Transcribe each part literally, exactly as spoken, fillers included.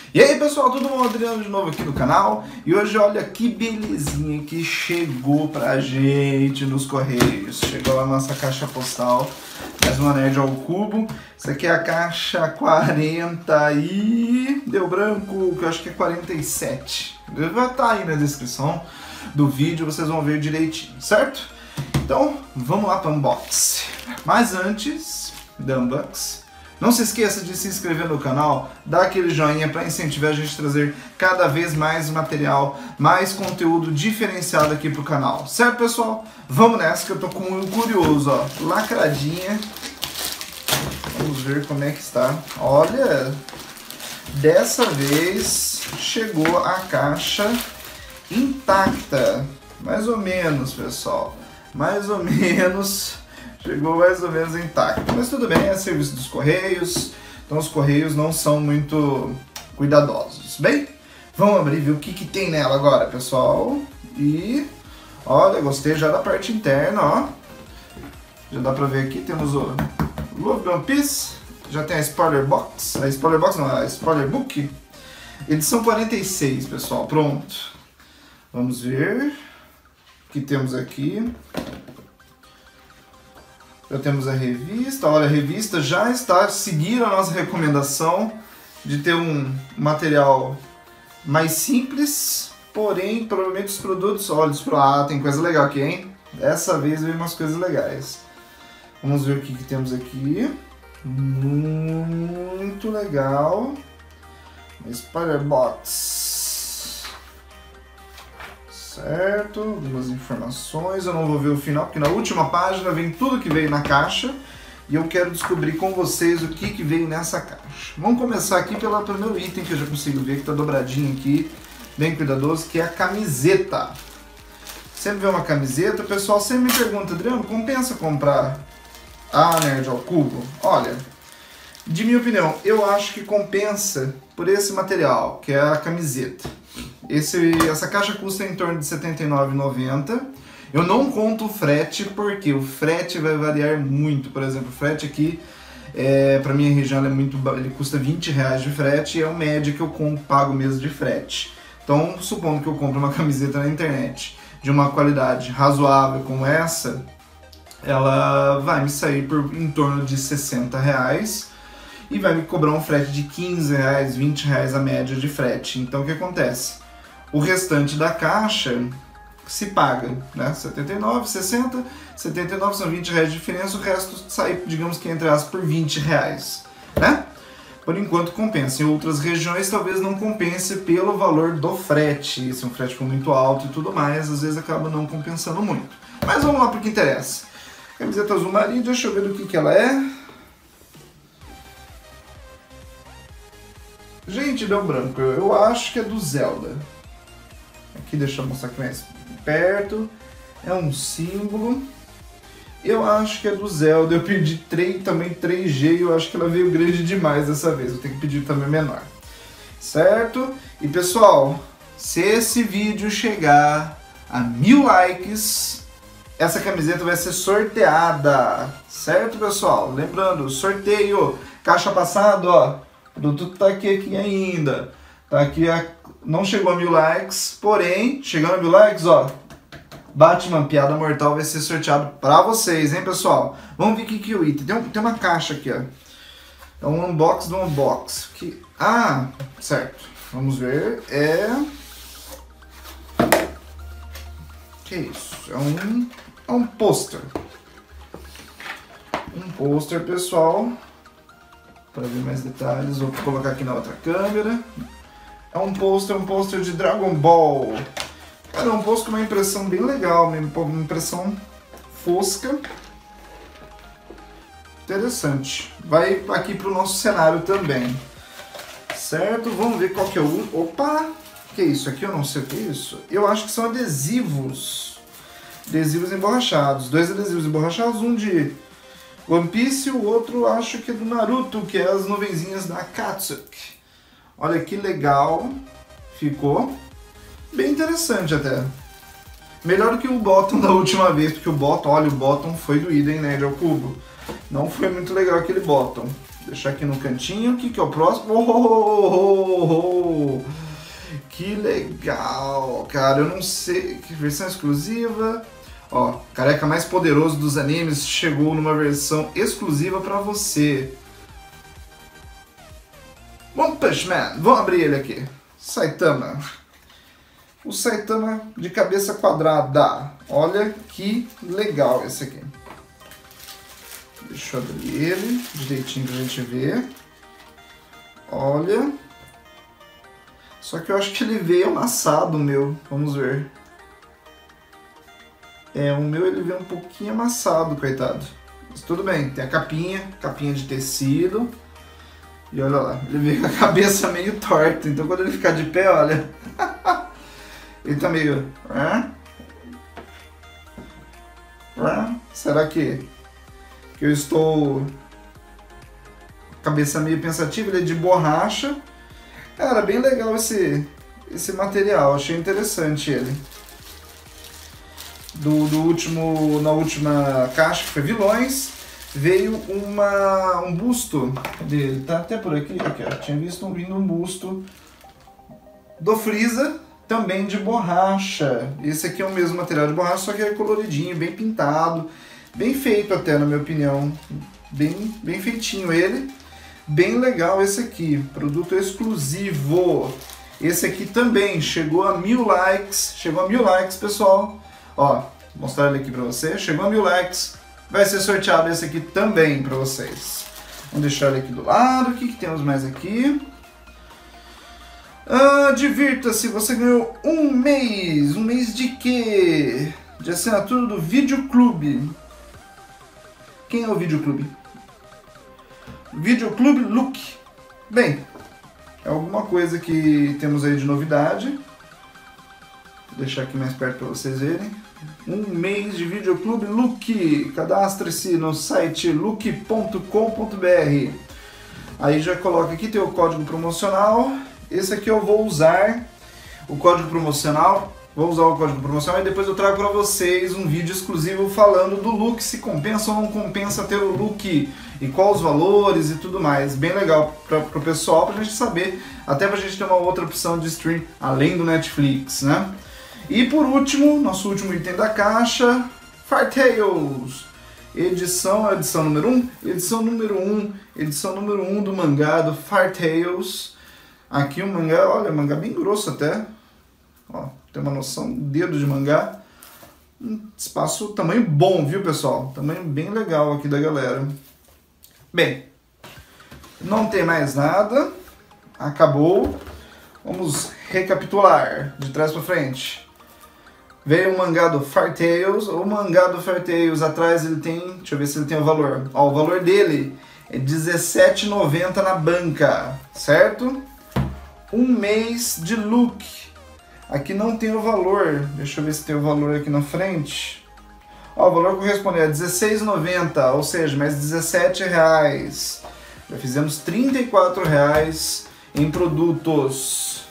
E aí pessoal, tudo bom? Adriano de novo aqui no canal. E hoje olha que belezinha que chegou pra gente nos Correios. Chegou lá na nossa caixa postal, mais uma Nerd ao Cubo. Isso aqui é a caixa quarenta e... deu branco, que eu acho que é quarenta e sete. Vai estar aí na descrição do vídeo, vocês vão ver direitinho, certo? Então, vamos lá para o unboxing. Mas antes do unboxing, não se esqueça de se inscrever no canal, dar aquele joinha para incentivar a gente a trazer cada vez mais material, mais conteúdo diferenciado aqui pro canal. Certo, pessoal? Vamos nessa que eu tô com um curioso, ó, lacradinha. Vamos ver como é que está. Olha, dessa vez chegou a caixa intacta, mais ou menos, pessoal. Mais ou menos... Chegou mais ou menos intacto, mas tudo bem, é serviço dos Correios, então os Correios não são muito cuidadosos. Bem, vamos abrir e ver o que, que tem nela agora, pessoal. E, olha, gostei já da parte interna, ó. Já dá pra ver aqui, temos o Love One Piece, já tem a Spoiler Box, a Spoiler Box não, a Spoiler Book. Edição quarenta e seis, pessoal, pronto. Vamos ver o que temos aqui. Já temos a revista, olha, a revista já está seguindo a nossa recomendação de ter um material mais simples, porém, provavelmente os produtos, olha, os pro... ah, tem coisa legal aqui, hein? Dessa vez veio umas coisas legais. Vamos ver o que, que temos aqui. Muito legal. Spider Box. Certo, algumas informações, eu não vou ver o final, porque na última página vem tudo que veio na caixa e eu quero descobrir com vocês o que, que veio nessa caixa. Vamos começar aqui pelo primeiro item que eu já consigo ver, que está dobradinho aqui, bem cuidadoso, que é a camiseta. Sempre vê uma camiseta, o pessoal sempre me pergunta, Adriano, compensa comprar a Nerd ao Cubo? Olha, de minha opinião, eu acho que compensa por esse material, que é a camiseta. Esse, essa caixa custa em torno de setenta e nove reais e noventa centavos. Eu não conto o frete, porque o frete vai variar muito. Por exemplo, o frete aqui, é, para minha região, é muito, ele custa vinte reais de frete e é o médio que eu compro, pago mesmo de frete. Então, supondo que eu compre uma camiseta na internet de uma qualidade razoável como essa, ela vai me sair por em torno de sessenta reais e vai me cobrar um frete de quinze reais, vinte reais a média de frete. Então, o que acontece? O restante da caixa se paga, né? setenta e nove, sessenta, setenta e nove são vinte reais de diferença, o resto sai, digamos que entre aspas, por vinte reais, né? Por enquanto compensa. Em outras regiões talvez não compense pelo valor do frete, se um frete for muito alto e tudo mais, às vezes acaba não compensando muito. Mas vamos lá para o que interessa. Camiseta azul marinho, deixa eu ver do que, que ela é. Gente, deu branco, eu acho que é do Zelda. Aqui, deixa eu mostrar aqui mais perto. É um símbolo. Eu acho que é do Zelda. Eu pedi três, também três G e eu acho que ela veio grande demais dessa vez. Eu tenho que pedir também menor. Certo? E pessoal, se esse vídeo chegar a mil likes, essa camiseta vai ser sorteada. Certo, pessoal? Lembrando, sorteio. Caixa passada, ó. O produto tá aqui, aqui ainda. Tá aqui a... Não chegou a mil likes, porém, chegando a mil likes, ó, Batman Piada Mortal vai ser sorteado pra vocês, hein, pessoal? Vamos ver o que que é o item. Tem, um, tem uma caixa aqui, ó. É um unbox do unbox. Que... Ah, certo. Vamos ver. É... Que isso? É um... É um pôster. Um pôster, pessoal. Para ver mais detalhes, vou colocar aqui na outra câmera. É um pôster, um pôster de Dragon Ball. Cara, é um pôster com uma impressão bem legal, uma impressão fosca. Interessante. Vai aqui para o nosso cenário também. Certo? Vamos ver qual que é o... Opa! Que é isso aqui? Eu não sei o que é isso. Eu acho que são adesivos. Adesivos emborrachados. Dois adesivos emborrachados, um de One Piece e o outro acho que é do Naruto, que é as nuvenzinhas da Akatsuki. Olha que legal, ficou bem interessante até. Melhor do que o bottom da última vez, porque o bottom, olha, o bottom foi doído, hein, Nerd ao Cubo. Não foi muito legal aquele bottom. deixar aqui no cantinho. O que, que é o próximo? Oh, oh, oh, oh. Que legal, cara. Eu não sei. Que versão exclusiva. Ó, careca mais poderoso dos animes chegou numa versão exclusiva pra você. One Punch Man. Vamos abrir ele aqui. Saitama. O Saitama de cabeça quadrada. Olha que legal esse aqui. Deixa eu abrir ele direitinho pra gente ver. Olha. Só que eu acho que ele veio amassado, o meu. Vamos ver. É, o meu ele veio um pouquinho amassado, coitado. Mas tudo bem, tem a capinha, capinha de tecido. E olha lá, ele veio com a cabeça meio torta. Então quando ele ficar de pé, olha. Ele tá meio... Será que, que eu estou... Cabeça meio pensativa, ele é de borracha. Cara, bem legal esse, esse material, achei interessante ele. Do, do último, na última caixa, que foi vilões, veio uma, um busto dele, tá até por aqui, aqui ó, tinha visto um, vindo um busto do Freeza, também de borracha. Esse aqui é o mesmo material de borracha, só que é coloridinho, bem pintado, bem feito até, na minha opinião, bem, bem feitinho ele. Bem legal esse aqui, produto exclusivo. Esse aqui também chegou a mil likes, chegou a mil likes, pessoal. Ó, vou mostrar ele aqui pra você, chegou a mil likes, vai ser sorteado esse aqui também pra vocês. Vamos deixar ele aqui do lado, o que, que temos mais aqui? Ah, divirta-se, você ganhou um mês, um mês de quê? De assinatura do Videoclube. Quem é o Videoclube? Videoclube Look. Bem, é alguma coisa que temos aí de novidade. Vou deixar aqui mais perto para vocês verem. Um mês de Videoclube Look. Cadastre-se no site look ponto com ponto br. Aí já coloca aqui, tem o código promocional. Esse aqui eu vou usar o código promocional. Vou usar o código promocional e depois eu trago para vocês um vídeo exclusivo falando do look, se compensa ou não compensa ter o look e quais os valores e tudo mais. Bem legal para o pessoal, para a gente saber, até para a gente ter uma outra opção de stream além do Netflix, né? E por último, nosso último item da caixa, Fartales. Edição, edição número um, edição número um, edição número um do mangá do Fartales. Aqui o mangá, olha, mangá bem grosso até. Ó, tem uma noção, dedo de mangá. Um espaço, tamanho bom, viu, pessoal? Tamanho bem legal aqui da galera. Bem, não tem mais nada. Acabou. Vamos recapitular de trás para frente. Veio o mangá do Fartales. O mangá do Fartales, atrás ele tem... Deixa eu ver se ele tem o valor. Ó, o valor dele é dezessete reais e noventa centavos na banca, certo? Um mês de look. Aqui não tem o valor. Deixa eu ver se tem o valor aqui na frente. Ó, o valor corresponde a dezesseis reais e noventa centavos, ou seja, mais dezessete reais. Já fizemos trinta e quatro reais em produtos.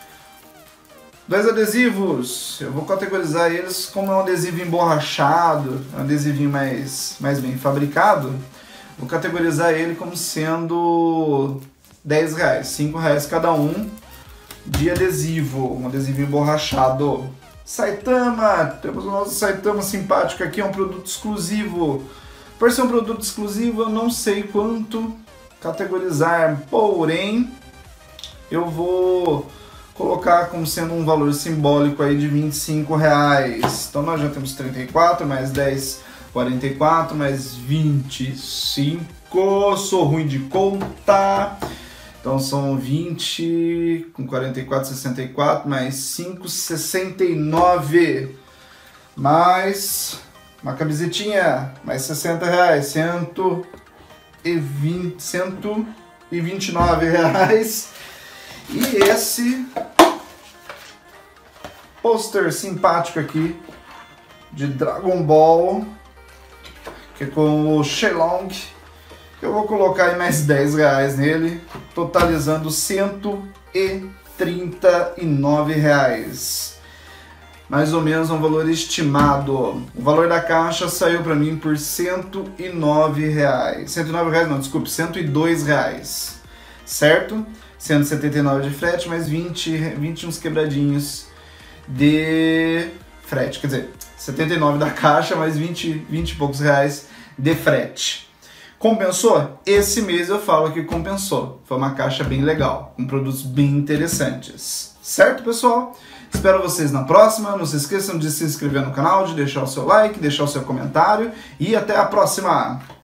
Dois adesivos. Eu vou categorizar eles como um adesivo emborrachado, um adesivinho mais, mais bem fabricado. Vou categorizar ele como sendo dez reais, cinco reais cada um de adesivo, um adesivo emborrachado. Saitama, temos o nosso Saitama simpático aqui, é um produto exclusivo. Por ser um produto exclusivo, eu não sei quanto categorizar, porém, eu vou colocar como sendo um valor simbólico aí de vinte e cinco reais. Então nós já temos trinta e quatro, mais dez, quarenta e quatro, mais vinte e cinco, sou ruim de conta. Então são vinte com quarenta e quatro, sessenta e quatro, mais cinco, sessenta e nove. Mais uma camisetinha, mais sessenta reais, cento e vinte, cento e vinte e nove reais. E esse pôster simpático aqui de Dragon Ball, que é com o Shenlong. Eu vou colocar aí mais dez reais nele, totalizando cento e trinta e nove reais. mais ou menos um valor estimado. O valor da caixa saiu para mim por cento e nove reais. cento e nove reais não, desculpe, cento e dois reais. Certo? cento e setenta e nove de frete, mais vinte, vinte uns quebradinhos de frete. Quer dizer, setenta e nove da caixa, mais vinte, vinte e poucos reais de frete. Compensou? Esse mês eu falo que compensou. Foi uma caixa bem legal, com produtos bem interessantes. Certo, pessoal? Espero vocês na próxima. Não se esqueçam de se inscrever no canal, de deixar o seu like, deixar o seu comentário e até a próxima!